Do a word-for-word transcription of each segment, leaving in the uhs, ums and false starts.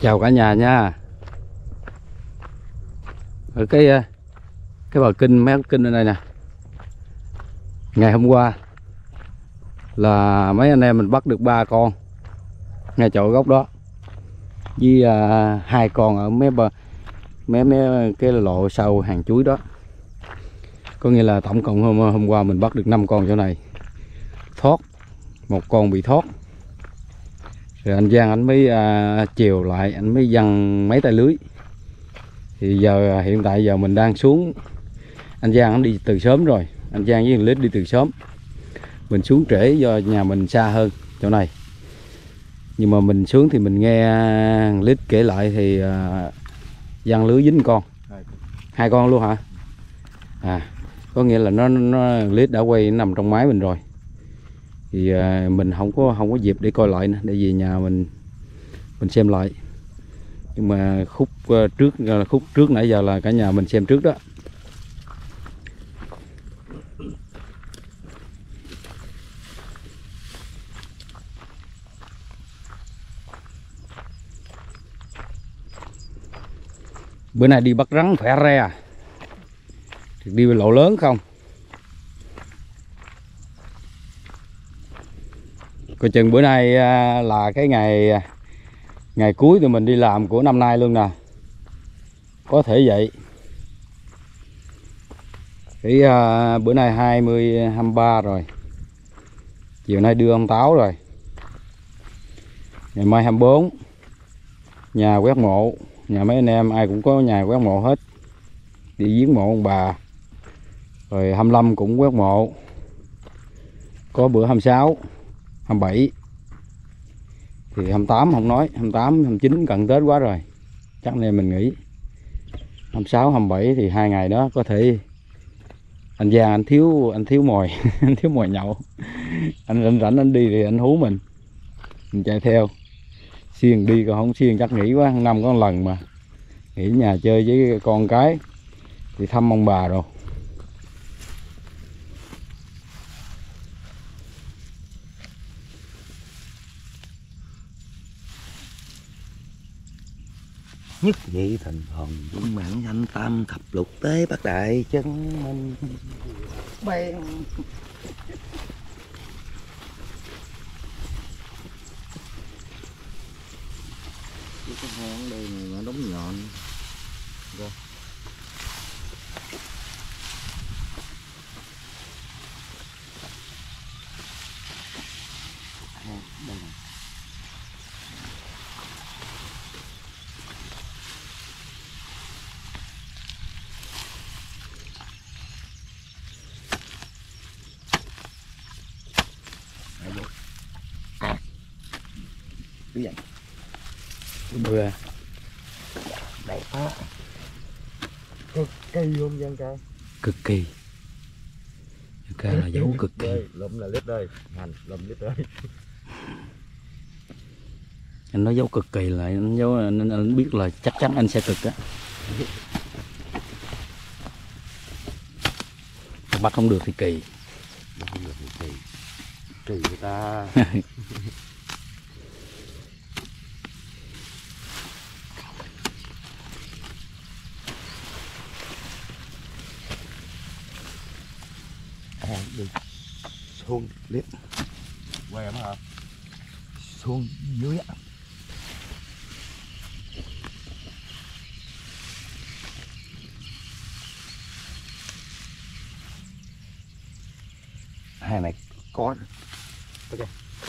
Chào cả nhà nha. Ở cái cái bờ kinh, mấy kinh ở đây nè. Ngày hôm qua là mấy anh em mình bắt được ba con ngay chỗ gốc đó, với à, hai con ở mấy bờ mấy mấy cái lộ sau hàng chuối đó. Có nghĩa là tổng cộng hôm, hôm qua mình bắt được năm con chỗ này. Thoát một con bị thoát. Rồi anh Giang anh mới à, chiều lại, anh mới giăng mấy tay lưới. Thì giờ hiện tại giờ mình đang xuống. Anh Giang anh đi từ sớm rồi, anh Giang với Lít đi từ sớm. Mình xuống trễ do nhà mình xa hơn chỗ này. Nhưng mà mình xuống thì mình nghe Lít kể lại thì à, giăng lưới dính con. Hai con luôn hả? À, có nghĩa là nó, nó Lít đã quay nằm trong máy mình rồi. Thì à, mình không có không có dịp để coi lại nữa, để về nhà mình mình xem lại. Nhưng mà khúc uh, trước khúc trước nãy giờ là cả nhà mình xem trước đó. Bữa nay đi bắt rắn khỏe re. Thì đi lộ lớn không? Coi chừng bữa nay là cái ngày ngày cuối tụi mình đi làm của năm nay luôn nè. Có thể vậy. Thì à, bữa nay hai mươi, hai mươi ba rồi. Chiều nay đưa ông Táo rồi. Ngày mai hai mươi bốn nhà quét mộ. Nhà mấy anh em ai cũng có nhà quét mộ hết. Đi viếng mộ ông bà. Rồi hai mươi lăm cũng quét mộ. Có bữa hai mươi sáu, hai mươi bảy. Thì hai mươi tám không nói, hai mươi tám, hai mươi chín cận Tết quá rồi. Chắc nay mình nghỉ. hai mươi sáu, hai mươi bảy thì hai ngày đó có thể anh Giang anh thiếu anh thiếu mồi, anh thiếu mồi nhậu. Anh rảnh rảnh anh đi thì anh hú mình. Mình chạy theo. Xiên đi còn không xiên chắc nghỉ quá, năm có một lần mà. Nghỉ nhà chơi với con cái thì thăm ông bà rồi. Nhất nhị thành thần dũng mãnh anh tam thập lục tế bát đại chân minh bèn. Cái hang đây này mà đóng nhọn rồi. Đây này. Cái vậy Mưa đẹp quá, cực kỳ luôn dân ca, cực kỳ. Cái là dấu cực kỳ. lụm là lít ơi, hành lụm lít ơi. Anh nói dấu cực kỳ là anh dấu anh, anh biết là chắc chắn anh sẽ cực á. Bắt không được thì kỳ. Bắt không được thì kỳ. Kỳ người ta. À, đi xuống liếc quay em hả, xuống dưới á. Hai này có ok,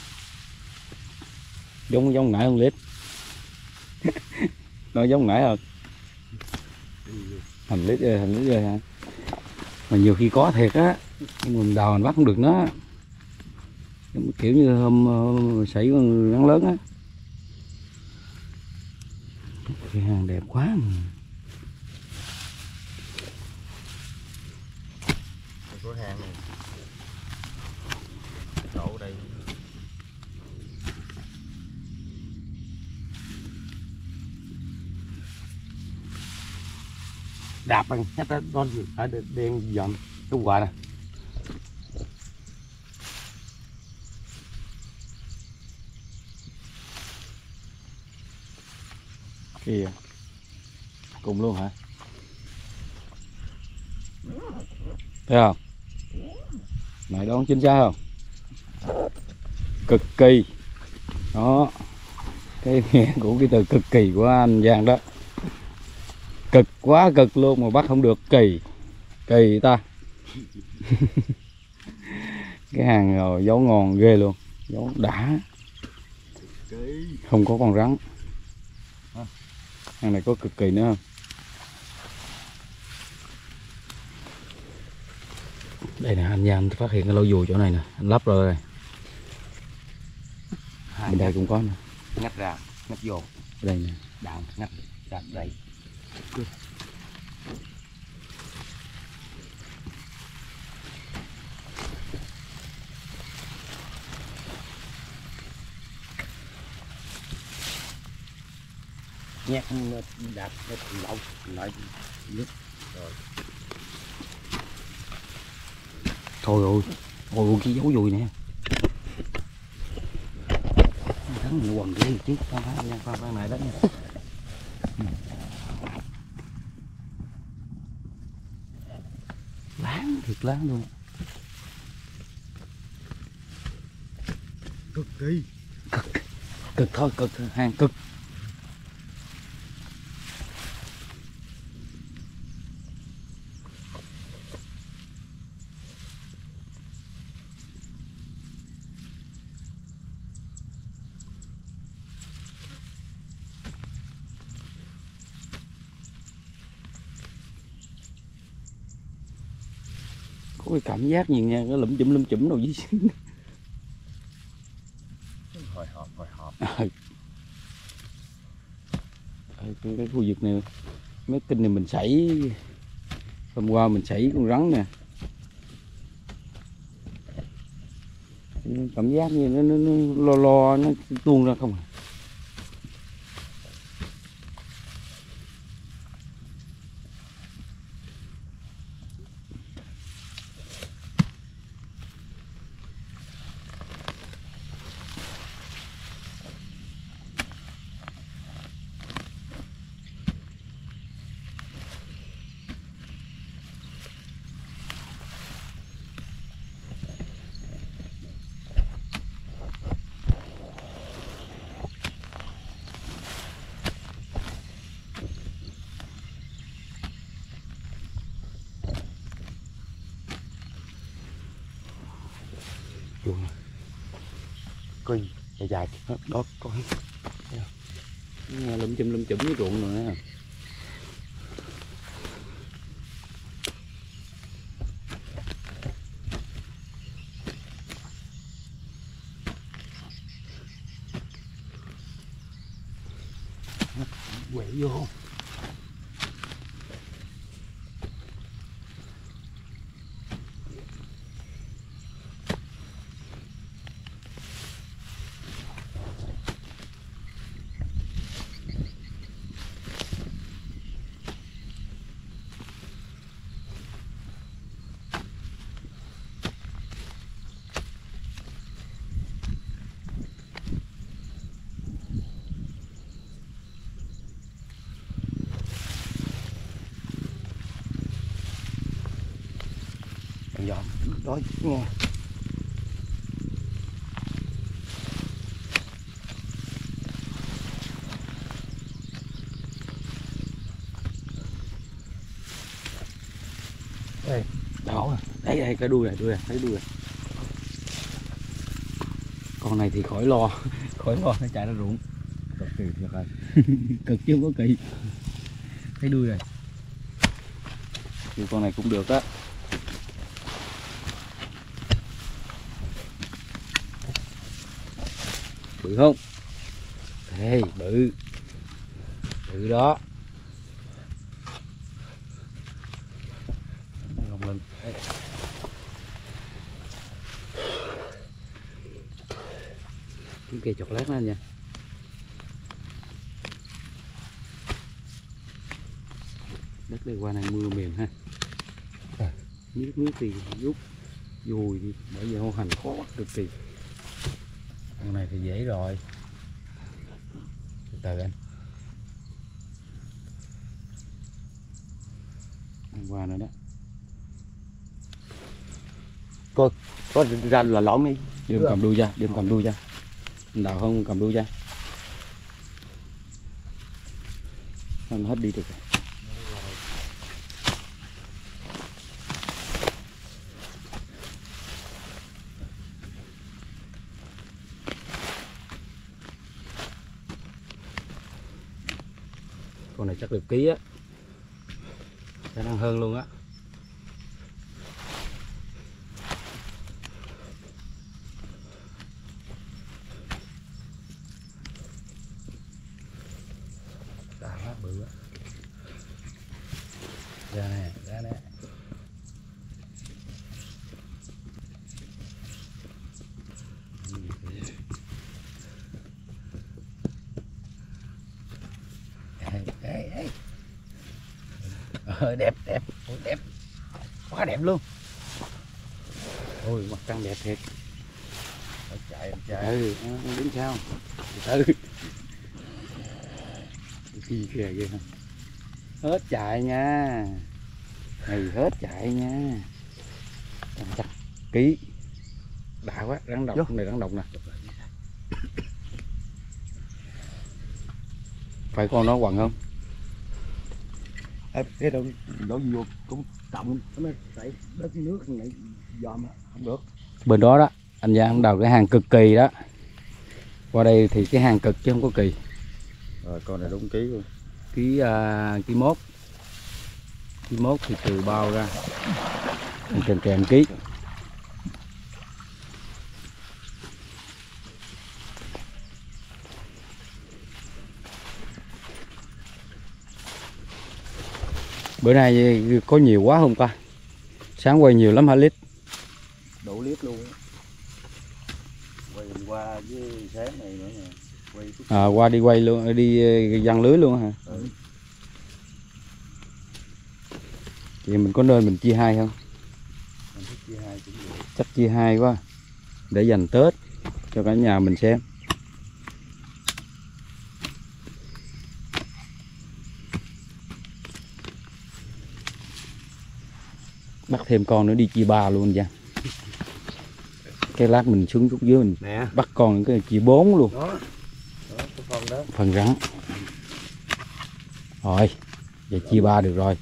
giống giống nãy không Lít. Nó giống nãy hơn. Thành Lít ơi, thành Lít ơi hả? Mà nhiều khi có thiệt á, nhưng mình đào mình bắt không được nó. Kiểu như hôm, hôm xảy con rắn lớn á. Cái hàng đẹp quá mà. Có hàng này. Chỗ đây. Đạp bằng hết đó, con ở đen dọn đúng quả nè. Kìa. Cùng luôn hả? Thấy không? Mày đoán chính xác không? Cực kỳ. Đó. Cái nghĩa của cái từ cực kỳ của anh Giang đó. Cực quá cực luôn mà bắt không được, kỳ. Kỳ ta. Cái hàng rồi dấu ngon ghê luôn. Dấu đã. Không có con rắn. Hàng này có cực kỳ nữa không? Đây nè, anh Giang phát hiện cái lỗ dùi chỗ này nè, anh lắp rồi. Bên đây cũng có nè. Ngắt ra, ngắt vô. Đây nè. Đào, ngắt ra đây. Nhét đạp nó lậu lại nước rồi. Thôi ôi, ôi cái dấu dùi nè. Thắng mình quần cái chứ, con phải nha, con phải này đó nha. Láng thiệt láng luôn. Cực kỳ. Cực, cực thôi, cực hàng cực. Có cái cảm giác gì nha, cái lụm chụm lụm chụm đâu dưới. Hồi hộp, hồi hộp. cái, cái khu vực này mấy kinh này mình sảy hôm qua mình sảy con rắn nè, cảm giác như nó, nó, nó lo lo nó tuôn ra không à. Chuông Coi dài dài đó, đó coi nghe lụm chùm lụm chùm với ruộng rồi nè. quẹo vô. Dọn đó nghe. Đây, đó, đây đây cái đuôi này, đuôi này, thấy đuôi này. Con này thì khỏi lo, khỏi lo nó chạy ra ruộng. Cực kỳ thiệt rồi. Cực chứ không có kỳ. Thấy đuôi này. Thì con này cũng được á. Bự không? Đây, bự. Bự đó. Lồng lên. Đây. Kiếm cây chọc lát lên nha. Đất đây qua này mưa mềm ha. Nước nước thì rút dùi đi, bởi vì hô hành khó cực kỳ. Con này thì dễ rồi. Từ từ anh. qua nữa đó. Có có ra là lõm đi. Đừng cầm đuôi ra, đừng cầm đuôi ra. Đào không cầm đuôi ra. Nó hết đi được rồi. Con này chắc được ký á, khả năng hơn luôn á. Đã quá bự á. Ra nè, ra nè. Ê, ê. Ờ, đẹp đẹp. Ôi, đẹp quá, đẹp luôn. Ôi mặt trăng đẹp thiệt. Phải chạy chạy. Ừ, nó đứng sao. Ừ. Gì kìa kìa. Hết chạy nha. Này hết chạy nha. Chắc ký. Đã quá, rắn độc. Con này rắn độc nè. Phải con nó quằn không? Ê, cái đâu đổ vô cũng trọng nó chạy đất nước này dòm không được. Bên đó đó, anh Giang đào cái hàng cực kỳ đó. Qua đây thì cái hàng cực chứ không có kỳ. Rồi con này đúng ký luôn. Ký uh, ký mốt. Ký mốt thì từ bao ra. Kèm kèm ký. Bữa nay có nhiều quá không ta? Sáng quay nhiều lắm hả Lít? Đủ lít luôn. Quay hôm qua với sáng này nữa nè. Quay chút... À, qua đi quay luôn, đi giăng lưới luôn hả? Ừ. Vậy mình có nơi mình chia hai không? Mình thích chia hai cũng được. Chắc chia hai quá. Để dành Tết cho cả nhà mình xem. Bắt thêm con nữa đi chia ba luôn nha. Cái lát mình xuống chút dưới mình nè. Bắt con cái chia bốn luôn. Đó. Đó, cái phần đó. Phần rắn. Rồi, vậy chia ba được rồi.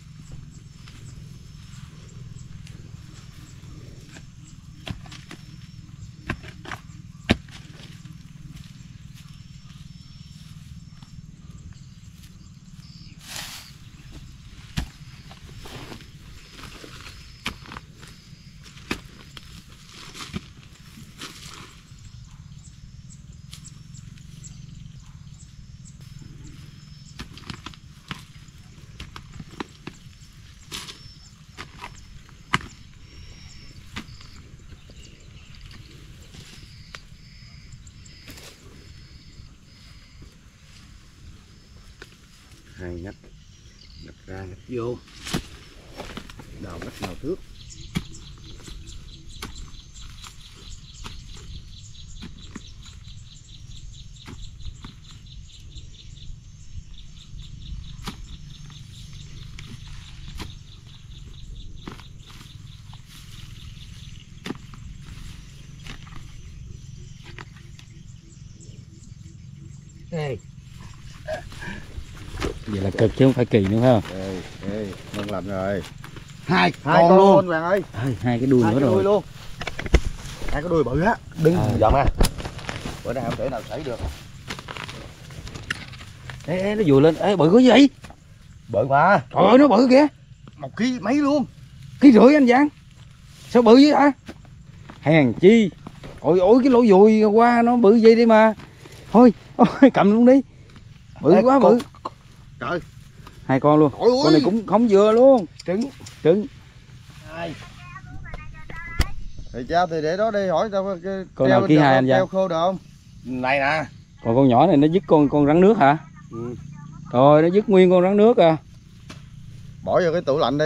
Hai ngách ngách ra ngách vô, đào ngách nào trước. Ê. Vậy là cực chứ không phải kỳ nữa phải không? Ê, ê, ngon lành rồi. Hai, Hai con luôn bạn ơi. À, hai cái đuôi Hai nữa cái rồi. đuôi luôn. Hai cái đuôi bự á. Đứng À. dòm à. Bữa nay không thể nào xảy được. Ê, ê nó vùi lên. Ê bự quá vậy? Bự mà. Trời ơi nó bự kìa. Một ký mấy luôn. Ký rưỡi anh Giang. Sao bự vậy hả? Hèn chi. Ôi ôi cái lỗ dùi qua nó bự vậy đi mà. Thôi, thôi cầm luôn đi. Bự Ê, quá con... bự. Trời. Hai con luôn. Ôi, con này cũng không vừa luôn. Trứng. Trứng. Hai. Thì cha thì để đó đi hỏi tao cái con nào ký hai anh Giang? khô được không? Này nè. Còn con nhỏ này nó dứt con con rắn nước hả? Ừ. Rồi nó dứt nguyên con rắn nước à. Bỏ vô cái tủ lạnh đi.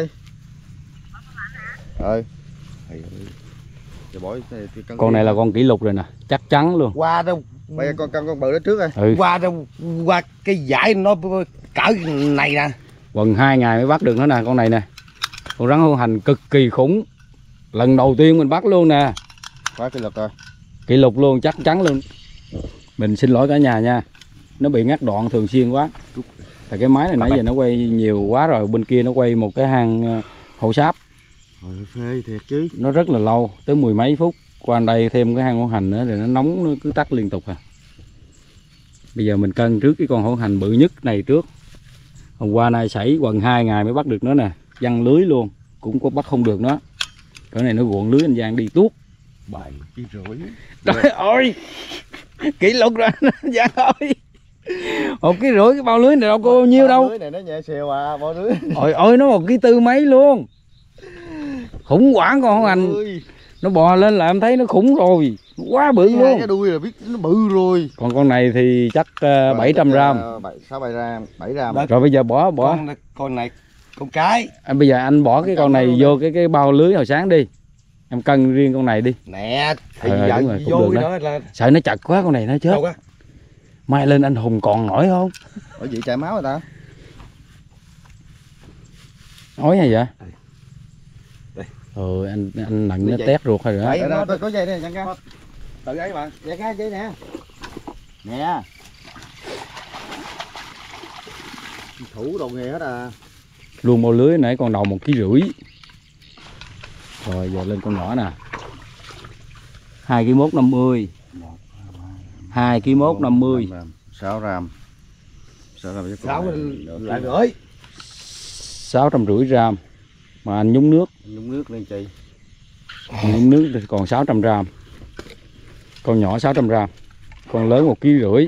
Rồi. Thì bỏ cái, cái con này là con kỷ lục rồi nè, chắc chắn luôn. Qua đâu. Bây giờ con con con bự đó trước rồi. Ừ. Qua đâu qua cái giải nó cỡ này nè. Quần hai ngày mới bắt được nó nè, con này nè. Con rắn hổ hành cực kỳ khủng, lần đầu tiên mình bắt luôn nè. Quá kỷ lục rồi. Kỷ lục luôn, chắc chắn luôn. Mình xin lỗi cả nhà nha, nó bị ngắt đoạn thường xuyên quá. Tại cái máy này nãy giờ nó quay nhiều quá rồi, bên kia nó quay một cái hang hổ sáp. Hồi phê thiệt chứ. Nó rất là lâu, tới mười mấy phút. Qua đây thêm cái hang hổ hành nữa thì nó nóng, nó cứ tắt liên tục à. Bây giờ mình cân trước cái con hổ hành bự nhất này trước. Hôm qua nay sảy gần hai ngày mới bắt được nó nè, văng lưới luôn, cũng có bắt không được nó. Cái này nó cuộn lưới anh Giang đi tuốt. Bảy ký rưỡi. Trời ơi, kỷ lục rồi Giang ơi. Một ký rưỡi cái bao lưới này đâu có bao nhiêu đâu. Lưới này nó nhẹ xèo à, bao lưới. Ôi ơi, nó một ký tư mấy luôn. Khủng hoảng con hổ hành. Nó bò lên là em thấy nó khủng rồi, quá bự cái luôn. Cái đuôi là biết nó bự rồi. Còn con này thì chắc uh, bảy trăm gram. sáu bảy gram, bảy gram. Rồi bây giờ bỏ bỏ. Con, con này con cái. À, bây giờ anh bỏ cái con này vô cái cái bao lưới hồi sáng đi. Em cân riêng con này đi. Nè, thì ờ, giờ rồi, vô cái đó. đó là sợ nó chặt quá con này nó chết. Mai lên anh Hùng còn nổi không? Ở vậy chảy máu rồi ta. Nói hay vậy? Đây. Đây. Ừ, anh anh nặng nó dây. tét ruột rồi đó. Đây, đó, có dây đây chẳng cá. Tự ấy bạn. Dây cá dây nè. Nè. Thủ đồ nghề hết à. Luôn bao lưới nãy con đầu một ký rưỡi. Rồi giờ lên con nhỏ nè. Hai ký mốt năm mươi. Hai ký mốt năm mươi. Sáu gram. Sáu gram Sáu lại rưỡi. Sáu trăm rưỡi gram. Mà anh nhúng nước. Nhúng nước lên chi. Nhúng nước thì còn sáu trăm gram. Con nhỏ sáu trăm gram. Con lớn một ký rưỡi.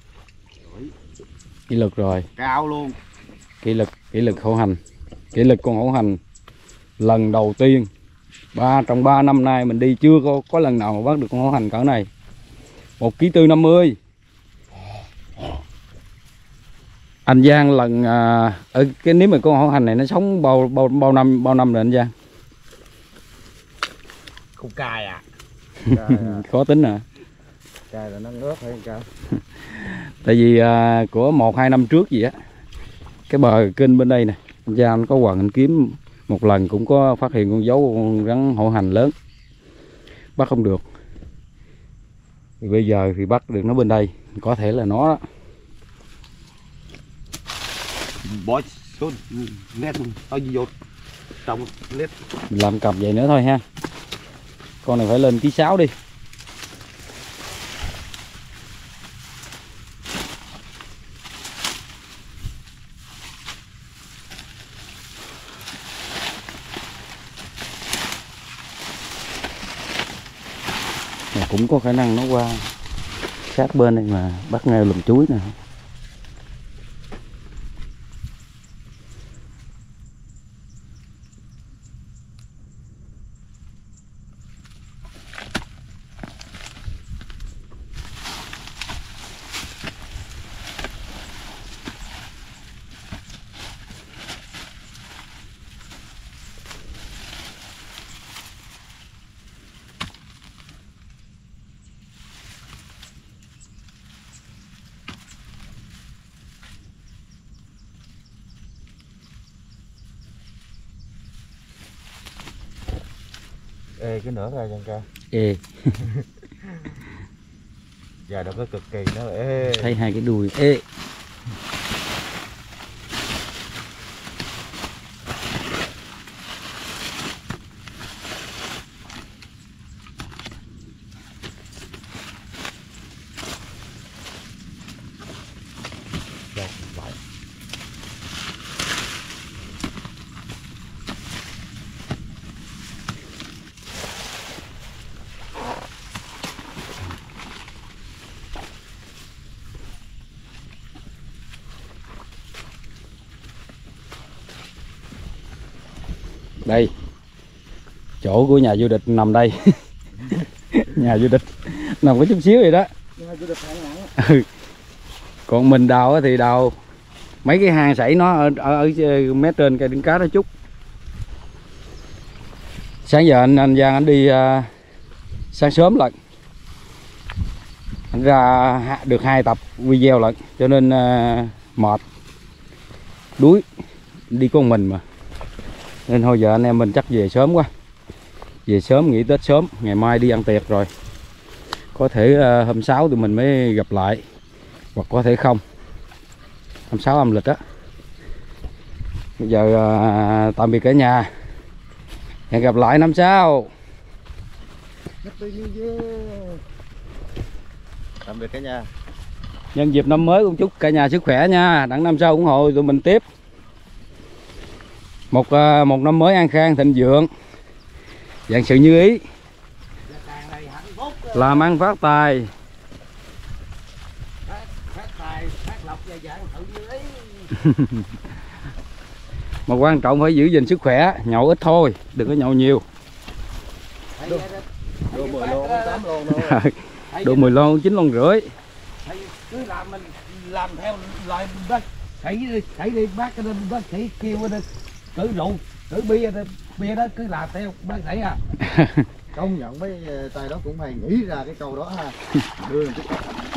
Kỷ lực rồi. Cao luôn. Kỷ lực, kỷ lực hổ hành. Kỷ lực con hổ hành lần đầu tiên. Ba trong ba năm nay mình đi chưa có có lần nào mà bắt được con hổ hành cỡ này. Một ký tư năm mươi. Anh Giang lần à, ở cái nếu mà con hổ hành này nó sống bao bao bao năm bao năm rồi anh Giang? Không cài à? Khó tính à? Cài là nó ướt hay sao? Tại vì à, của một hai năm trước gì á, cái bờ kênh bên đây nè, anh Giang có quần anh kiếm một lần cũng có phát hiện con dấu con rắn hổ hành lớn, bắt không được. Thì bây giờ thì bắt được nó bên đây, có thể là nó đó. Bỏ xuống nét tao vô trong nét. Mình làm cặp vậy nữa thôi ha. Con này phải lên ký sáu đi. Mà cũng có khả năng nó qua sát bên đây mà bắt ngay lùm chuối nè. Ê cái nữa ra chân ca. Ê, Giờ đâu có cực kỳ nữa. Ê. thấy hai cái đuôi. Ê. Đây, chỗ của nhà du địch nằm đây. Nhà du địch nằm có chút xíu vậy đó. Ừ. Còn mình đào thì đào mấy cái hang sảy nó ở, ở, ở mé trên cây đỉnh cá đó chút. Sáng giờ anh anh Giang anh đi uh, sáng sớm lận, anh ra được hai tập video lận, cho nên uh, mệt đuối, đi con mình mà. Nên thôi giờ anh em mình chắc về sớm quá. Về sớm nghỉ Tết sớm, ngày mai đi ăn tiệc rồi. Có thể uh, hôm sáu tụi mình mới gặp lại, hoặc có thể không. Hôm sáu âm lịch á. Bây giờ uh, tạm biệt cả nhà. Hẹn gặp lại năm sau. Tạm biệt cả nhà. Nhân dịp năm mới cũng chúc cả nhà sức khỏe nha. Đặng năm sau ủng hộ tụi mình tiếp. Một uh, một năm mới an khang thịnh vượng, vạn sự như ý, làm ăn phát tài. Phát tài, phát lộc và vạn sự như ý. Mà quan trọng phải giữ gìn sức khỏe, nhậu ít thôi, đừng có nhậu nhiều. Đồ mười lon, tám lon thôi. Đồ mười lon, chín lon rưỡi. Cứ làm mình làm theo lời bác sĩ đi, sĩ đi bác cái bác sĩ kêu đi, cử rượu, cử bia đi, bia đó cứ làm theo bác sĩ à. Công nhận mấy tay đó cũng hay nghĩ ra cái câu đó ha. Đưa chút.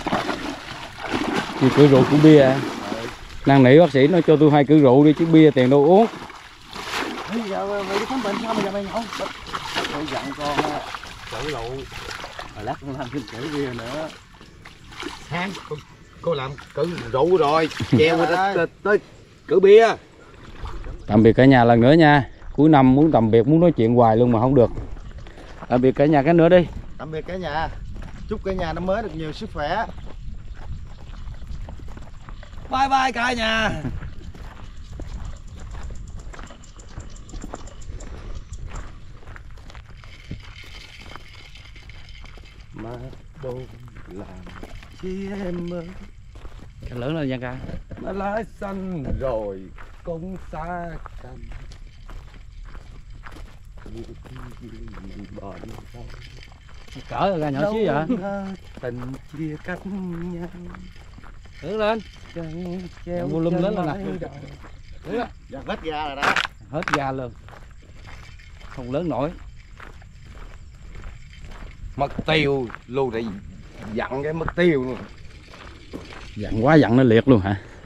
Gì cử rượu cũng bia à? Năn nỉ bác sĩ nói cho tôi hai cử rượu đi chứ bia tiền đâu uống. Bây giờ mày đi khám bệnh sao mà giờ mày nhậu? Tôi dặn con á, cử rượu, rồi lát con làm thêm cử bia nữa. Hang, cô, cô làm cử rượu rồi, treo tới, tới cử bia. Tạm biệt cả nhà lần nữa nha. Cuối năm muốn tạm biệt, muốn nói chuyện hoài luôn mà không được. Tạm biệt cả nhà cái nữa đi. Tạm biệt cả nhà. Chúc cả nhà năm mới được nhiều sức khỏe. Bye bye cả nhà. Mà đâu làm chi em ơi. Cái lớn lên nha ca. Mà lá xanh rồi cũng xa cành. Cỡ ra nhỏ xíu vậy. Tình chia cách nhau. Lớn lên. Treo volume lớn lên nè. Dạ hết ga rồi đó. Hết ga luôn. Không lớn nổi. Mất tiêu luôn, để dặn cái mất tiêu luôn. Dặn quá dặn nó liệt luôn hả?